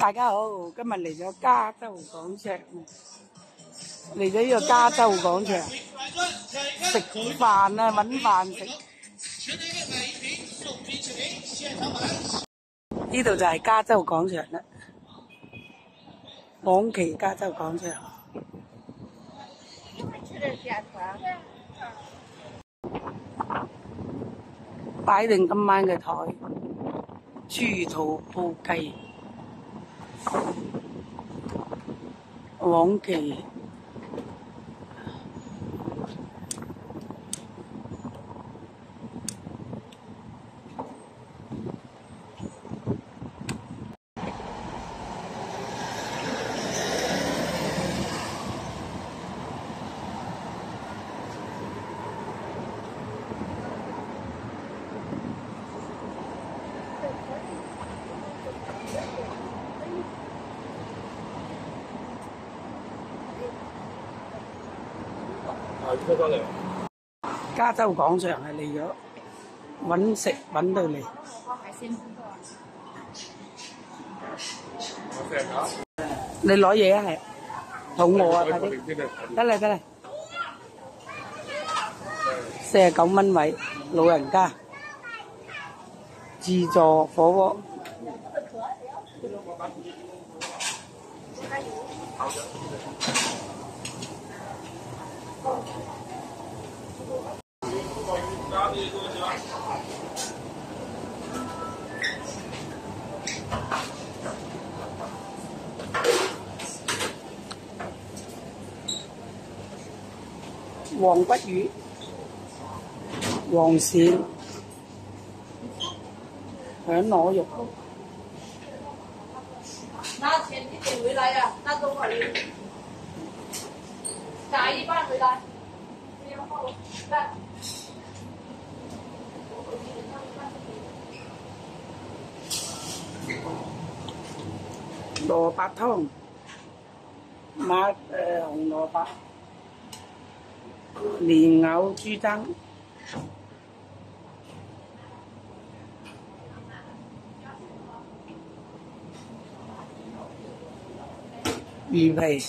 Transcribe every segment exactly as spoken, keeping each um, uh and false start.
大家好，今日嚟咗加州廣場，嚟咗呢個加州廣場食飯啊，揾飯食。呢度就係加州廣場啦，廣旗加州廣場。擺定今晚嘅台，豬肚煲雞。黃記加州廣場係嚟咗揾食揾到嚟。你攞嘢啊？係肚餓啊！快啲，得啦得啦，四十九蚊位，老人家自助火鍋。黃骨魚、黃鱔、響螺肉。 拿钱你点回来呀？拿多少钱？打一半回来。来。 蘿蔔湯，馬誒紅蘿蔔。蓮藕豬踭，魚皮，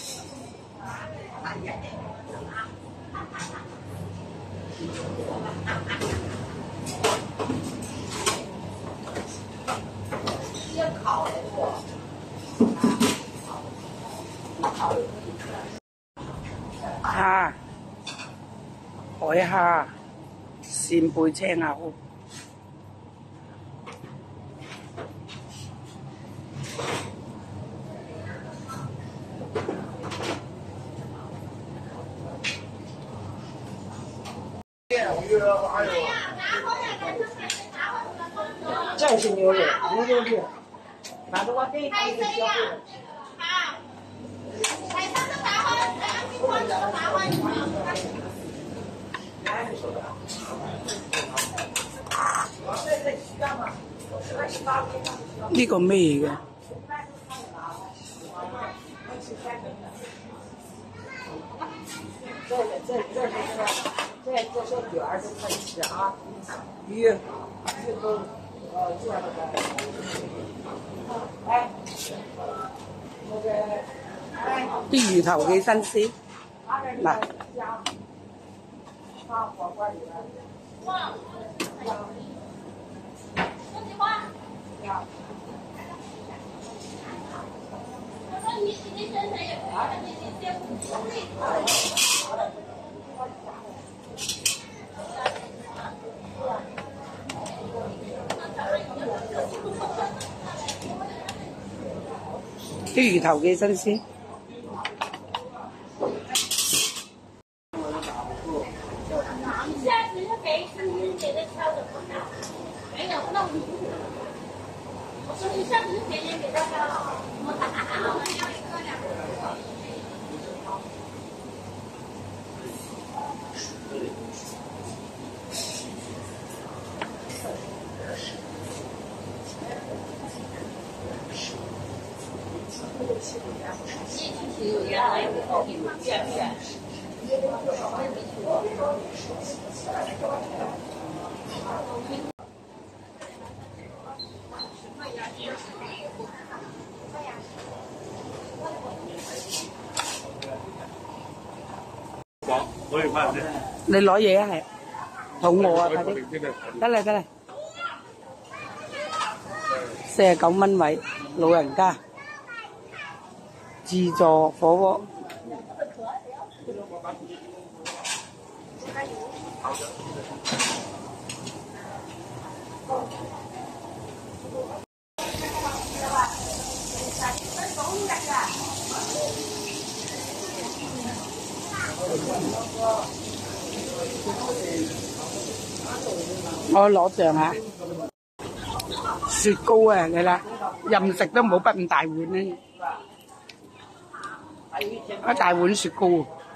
蝦。海蝦、扇貝青口， 这是牛肉，牛肉粒，反正我给你一个小份。 呢個咩嚟嘅？ 这个这这是这这些卷儿都可以吃啊，鱼鱼都呃做那个，哎，那个哎， 啲魚頭幾新鮮，嗱。 放火锅里边。哇！ 不喜欢。 呀。 我说你你身上也可以，你你先努力。 啲魚頭幾新鮮。 攞完翻先。 你攞嘢啊係？肚餓啊，快啲！得啦得啦，四十九蚊位，老人家自助火鍋。我攞醬啊！雪糕啊，你啦，任食都冇不咁大碗咧，一大碗雪糕。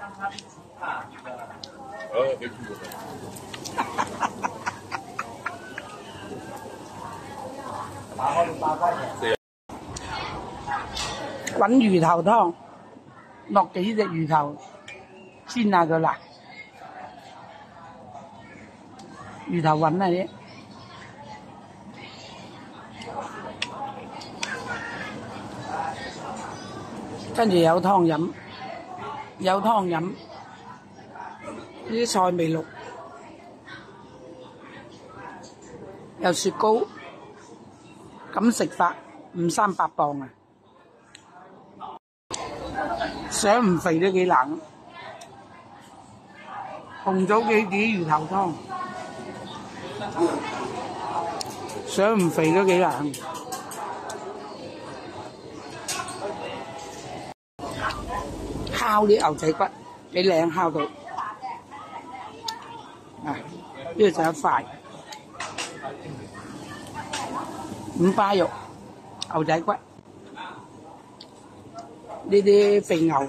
滾魚頭湯，落幾隻魚頭，煎下佢啦。魚頭滾啊啲，跟住有湯飲，有湯飲，呢啲菜味綠，有雪糕，咁食法唔三百磅啊！想唔肥都幾難。紅棗杞子魚頭湯。想唔肥都幾難。烤啲牛仔骨，幾靚烤到。啊，呢度就一塊五花肉、牛仔骨，呢啲肥牛，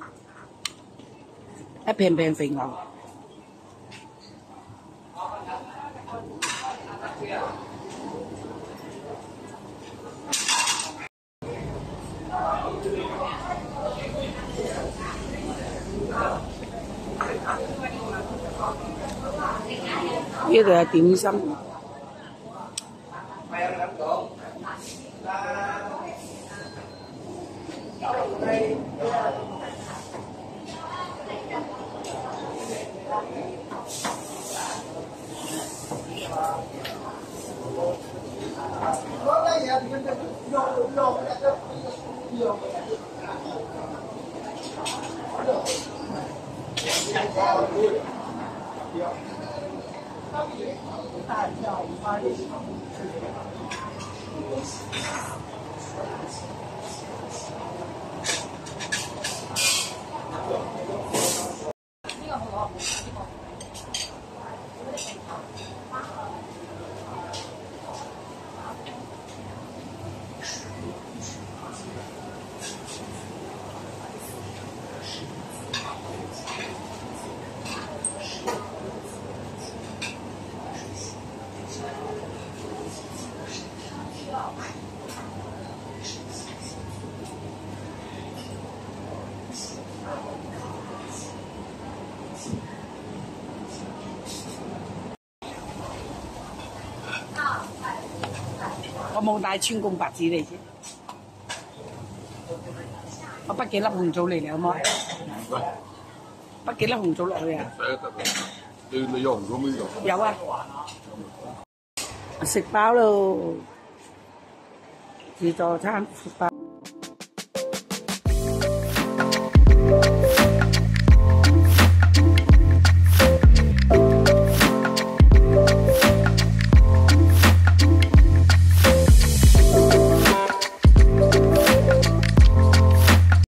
一片片肥牛。呢度係點心，我冇帶川貢白紙嚟啫，我畢幾粒紅棗嚟嚟好冇？畢幾粒紅棗落去啊？ 你你有紅棗咩用？ 有啊，食飽咯，自助餐食飽。